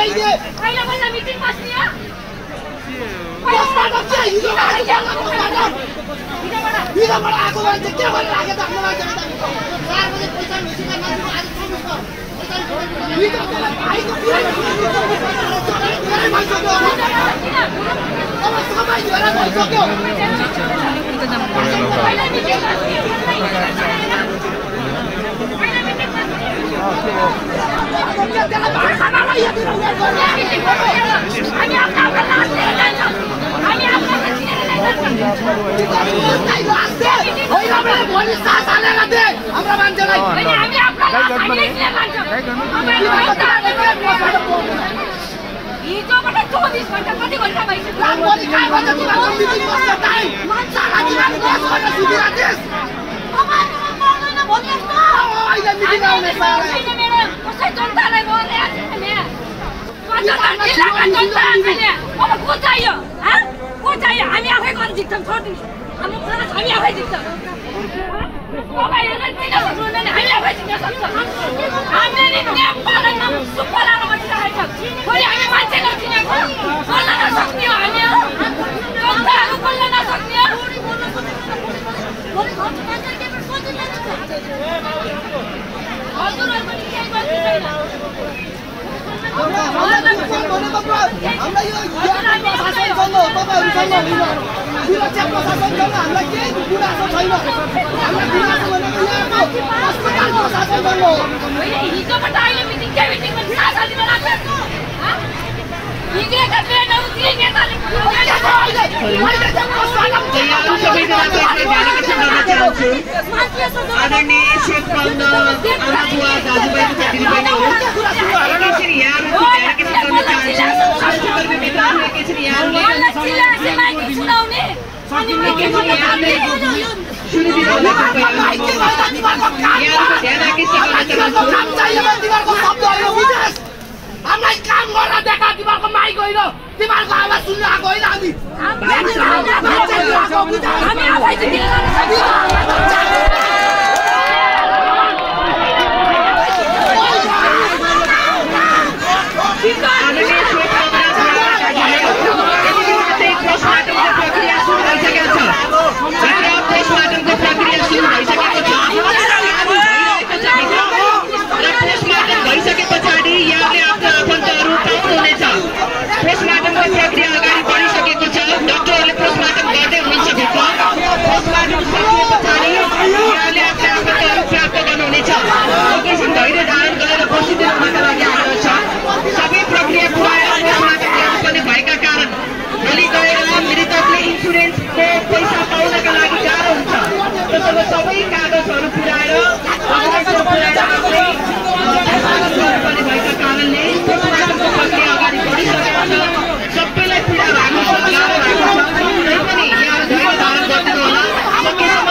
गराइदिए अहिले बल्ल मिटिङ बस्ने हो हिजोबाट आएको मान्छे के गरेर आएको त आफ्नो मान्छे 4 बजे पैसा मिसिङमा मान्छेको आज हिजोबाट 24 घण्टा कति घण्टा भइसक्यो कसै जनतालाई अब को चाहियो को चाहियो हामी आफै गर्न जित्छौँ छोड्दिनु हाम्रो प्रयास हामी आफै जित्छौँ हामी आफै जित्न सक्छौँ हामीले न्याय पालनमा सुपालनमा बसिरहेको छ भोलि हामी मान्छे नचिनेको बोल्न नसक्ने हो हामी जनताहरू बोल्न नसक्ने हजुरहरू पनि केही गर्नु छैन हिजोबाट अहिले मिटिङ के मिटिङमा साथीमा राख्नु हिजोका ट्रेनहरू के नेताले आदरणीय शेख पाउन आमाबुवा दाजुभाइको दिदीबहिनीहरू एकैछिन यहाँहरूको ध्यानकर्षण गर्न चाहन्छु संस्कृतिको मित्रहरू एकैछिन यहाँहरूले हामीलाई काम गर्न देखा तिमीहरूको माइक होइन तिमीहरूको आवाज सुन्न आएको होइन हामी आफै भइसके पछाडि यहाँले आफ्नो आफन्तहरू पाउनुहुनेछ। पोस्टमार्टमको प्रक्रिया अगाडि बढिसकेको छ। डाक्टरहरूले पोस्टमार्टम गर्दै हुनुहुन्छ भित्र। पोस्टमार्टम सकिए पछाडि यहाँले आफ्नो आफन्तहरू प्राप्त गर्नुहुनेछ। एकैछिन धैर्य धारण गरेर बसिदिनुका लागि आग्रह छ। सबै प्रक्रिया पुऱ्याएर पोस्टमार्टम गर्नुपर्ने भएका कारण भोलि गएर मृतकले इन्सुरेन्सको पैसा पाउनका लागि गाह्रो हुन्छ। त्यसैले सबै कागजहरू पुऱ्याएर गर्नुपर्ने भएका कारणले पोस्टमार्टमको प्रक्रिया अगाडि बढिसकेको छ। सबैलाई पीडा भएको छ, गाह्रो भएको छ। तैपनि यहाँ धैर्य धारण गरिदिनु होला। सकेसम्म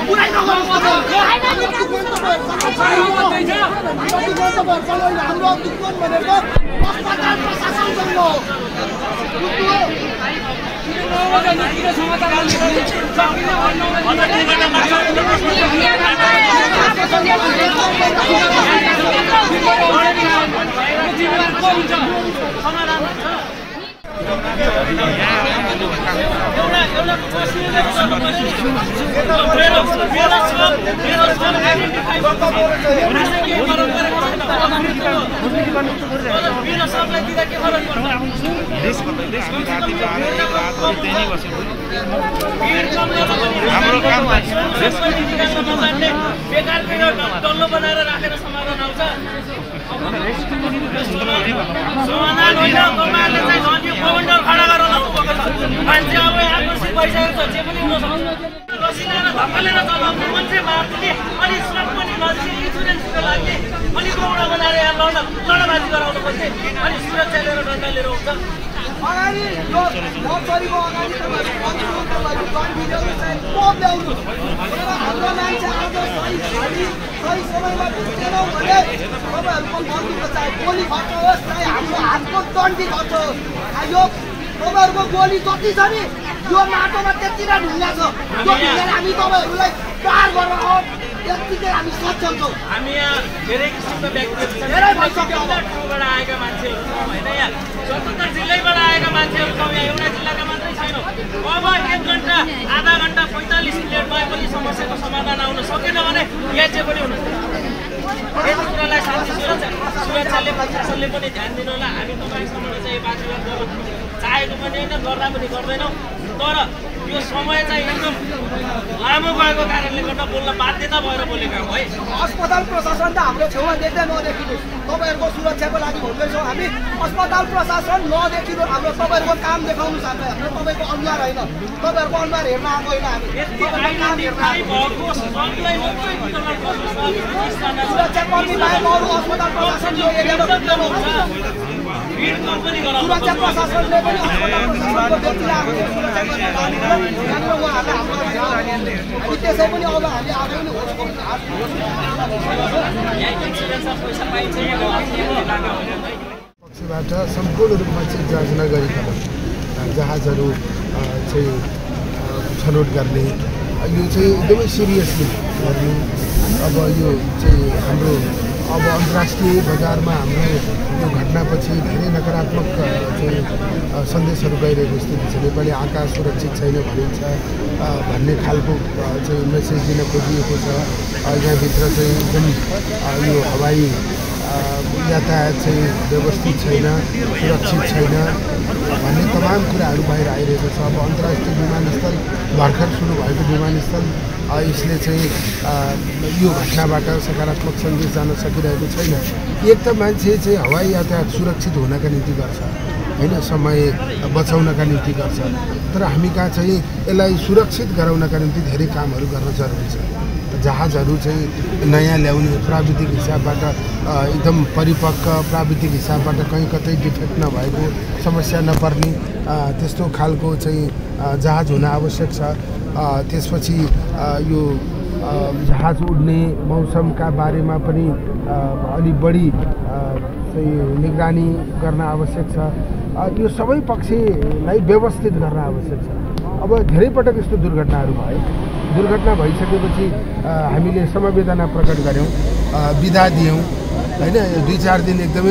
डल्लो बनाएर राखेर समाधान आउँछ। समाधान होइन, तपाईँहरूले चाहिँ झन् यो कमान्डर खडा गरेर लाउनुभएको छ। मान्छे अब आकर्षित भइसकेको छ। जे पनि हुन सक्छ। रसिला र धक्कलेर चलाउने मान्छे मार्ने अनि श्रम पनि नदिने इन्सुरेन्सको लागि अनि गौडा बनाएर यहाँ लडबाजी गराउनु पर्छ। अनि सुरक्षा लिएर डन्डा लिएर हुन्छ। अगाडि यो नर्सरीको अगाडि हाम्रो मान्छे आज सही समयमा पुग्दैनौँ भने तपाईँहरूको मन्त्रीको चाहे गोली खर्च होस् चाहे हाम्रो हातको दण्डी खर्च होस् यो तपाईँहरूको गोली जति छ नि यो माटोमा त्यति नै ढुङ्गा छ। त्यो ढुङ्गाले हामी तपाईँहरूलाई पार गर्न त्यतिकै हामी सक्षम छौँ। हामी यहाँ धेरै किसिमका व्यक्तिहरू धेरै भइसक्यो ठाउँबाट आएका मान्छेहरू होइन। यहाँ 77 जिल्लैबाट आएका मान्छेहरू छौँ, यहाँ एउटा जिल्लाका मात्रै छैनौँ। अब 1 घन्टा आधा घन्टा 45 मिनटमा पनि समस्याको समाधान आउन सकेन भने यहाँ चाहिँ पनि हुनुहुन्छ। यस कुरालाई शान्ति सुरक्षाले प्रशासनले पनि ध्यान दिनु होला। हामी तपाईँसँग चाहिँ बातचित गर्न चाहेको पनि होइन, गर्दा पनि गर्दैनौँ। तर यो समय चाहिँ एकदम लामो गएको कारणले गर्दा बोल्न बाध्यता भएर बोलेका हौँ है। अस्पताल प्रशासन त हाम्रो छेउमा देख्दै नदेखिनुहोस्, तपाईँहरूको सुरक्षाको लागि भन्दैछौँ हामी। अस्पताल प्रशासन नदेखिनु हाम्रो तपाईँहरूको काम देखाउनुहोस् हामीलाई। हाम्रो तपाईँको अनुहार होइन, तपाईँहरूको अनुहार हेर्न आएको होइन हामी। सुरक्षाकर्मी बाहेक अरू अस्पताल प्रशासन यो एरियामा सुरक्षा प्रशासनले पनि अस्पताल प्रशासनको व्यक्तिलाई आफ्नो सुरक्षा गर्न यहाँनिर उहाँहरूले हामी त्यसै पनि अब हामी आफै पनि पक्षबाट सम्पूर्ण रूपमा चाहिँ जाँच नगरिकन जहाजहरू चाहिँ छनौट गर्ने यो चाहिँ एकदमै सिरियसली गर्नु। अब यो चाहिँ हाम्रो अब अन्तर्राष्ट्रिय बजारमा हाम्रो यो घटनापछि धेरै नकारात्मक चाहिँ सन्देशहरू गइरहेको स्थिति छ। नेपाली आकाश सुरक्षित छैन भनिन्छ भन्ने खालको चाहिँ मेसेज दिन खोजिएको छ। यहाँभित्र चाहिँ एकदम यो हवाई यातायात चाहिँ व्यवस्थित छैन, सुरक्षित छैन भन्ने तमाम कुराहरू बाहिर आइरहेको छ। अब अन्तर्राष्ट्रिय विमानस्थल भर्खर सुरु भएको विमानस्थल यसले चाहिँ यो घटनाबाट सकारात्मक सन्देश जान सकिरहेको छैन। एक त मान्छे चाहिँ हवाई यातायात सुरक्षित हुनका निम्ति गर्छ होइन, समय बचाउनका निम्ति गर्छ, तर हामी कहाँ चाहिँ यसलाई सुरक्षित गराउनका निम्ति धेरै कामहरू गर्न जरुरी छ। जहाजहरू चाहिँ नयाँ ल्याउने, प्राविधिक हिसाबबाट एकदम परिपक्व, प्राविधिक हिसाबबाट कहीँ कतै डिफेक्ट नभएको, समस्या नपर्ने त्यस्तो खालको चाहिँ जहाज हुन आवश्यक छ। त्यसपछि यो जहाज उड्ने मौसमका बारेमा पनि अलि बढी चाहिँ निगरानी गर्न आवश्यक छ। यो सबै पक्षलाई व्यवस्थित गर्न आवश्यक छ। अब धेरै पटक यस्तो दुर्घटनाहरू भयो। दुर्घटना भइसकेपछि हामीले समवेदना प्रकट गऱ्यौँ, बिदा दियौँ होइन, 2-4 दिन एकदमै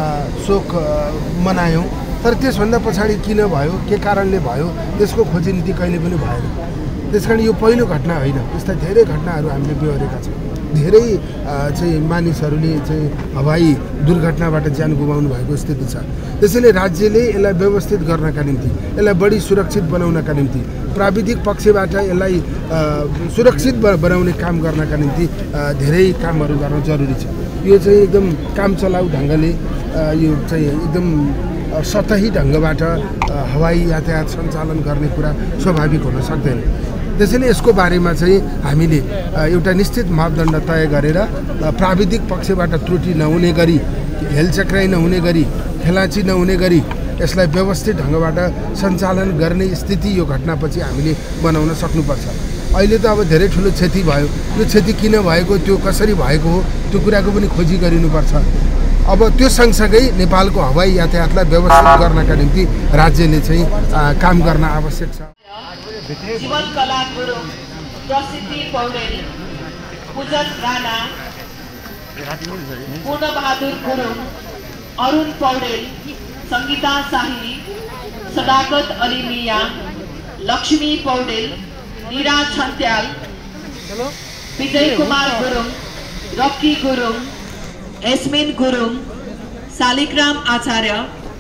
शोक मनायौँ। तर त्यसभन्दा पछाडि किन भयो, के कारणले भयो, त्यसको खोजी नीति कहिले पनि भएन। त्यसकारण यो पहिलो घटना होइन, यस्ता धेरै घटनाहरू हामीले बेहोरेका छौँ। धेरै चाहिँ मानिसहरूले चाहिँ हवाई दुर्घटनाबाट ज्यान गुमाउनु भएको स्थिति छ। त्यसैले राज्यले यसलाई व्यवस्थित गर्नका निम्ति, यसलाई बढी सुरक्षित बनाउनका निम्ति, प्राविधिक पक्षबाट यसलाई सुरक्षित बनाउने काम गर्नका निम्ति धेरै कामहरू गर्न जरुरी छ। यो चाहिँ एकदम काम चलाउ ढङ्गले, यो चाहिँ एकदम सतही ढङ्गबाट हवाई यातायात सञ्चालन गर्ने कुरा स्वाभाविक हुन सक्दैन। त्यसैले यसको बारेमा चाहिँ हामीले एउटा निश्चित मापदण्ड तय गरेर प्राविधिक पक्षबाट त्रुटि नहुने गरी, हेलचक्राइ नहुने गरी, खेलाची नहुने गरी यसलाई व्यवस्थित ढङ्गबाट सञ्चालन गर्ने स्थिति यो घटनापछि हामीले बनाउन सक्नुपर्छ। अहिले त अब धेरै ठुलो क्षति भयो, यो क्षति किन भएको, त्यो कसरी भएको हो, त्यो कुराको पनि खोजी गरिनुपर्छ। अब त्यो सँगसँगै नेपालको हवाई यातायातलाई व्यवस्थित गर्नका निम्ति राज्यले चाहिँ काम गर्न आवश्यक छ। जीवन कला गुरुङ, प्रसिद्धि पौडेल, पूजन राणा, पूर्णबहादुर गुरुङ, अरुण पौडेल, सङ्गीता शाही, सदाकत अली मिया, लक्ष्मी पौडेल, निरा छन्त्याल, विजय कुमार गुरुङ, रक्की गुरुङ, एस्मिन गुरुङ, शालिग्राम आचार्य,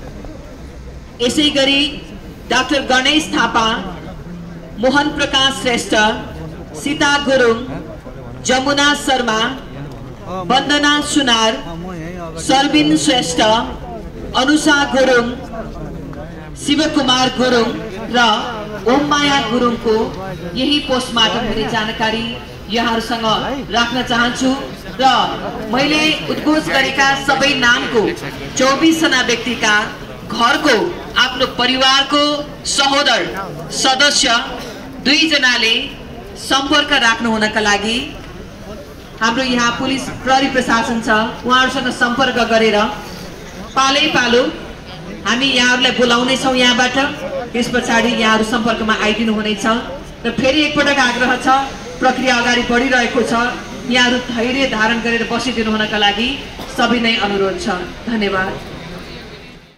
यसैगरी डाक्टर गणेश थापा, मोहन प्रकाश श्रेष्ठ, सीता गुरुङ, जमुना शर्मा, वन्दना सुनार, सर्बिन श्रेष्ठ, अनुषा गुरुङ, शिवकुमार गुरुङ र ओममाया गुरुङको यही पोस्टमार्टम हुने जानकारी यहाँहरूसँग राख्न चाहन्छु र मैले उद्घोष गरेका सबै नामको 24 जना व्यक्तिका घरको आफ्नो परिवारको सहोदर सदस्य 2 जनाले सम्पर्क राख्नु हुनका लागि हाम्रो यहाँ पुलिस प्रहरी प्रशासन छ, उहाँहरूसँग सम्पर्क गरेर पालै पालो हामी यहाँहरूलाई बोलाउने छौँ यहाँबाट। त्यस पछाडि यहाँहरू सम्पर्कमा आइदिनु हुनेछ र फेरि एकपटक आग्रह छ, प्रक्रिया अगाडि बढिरहेको छ, यहाँहरू धैर्य धारण गरेर बसिदिनु हुनका लागि सबै नै अनुरोध छ। धन्यवाद।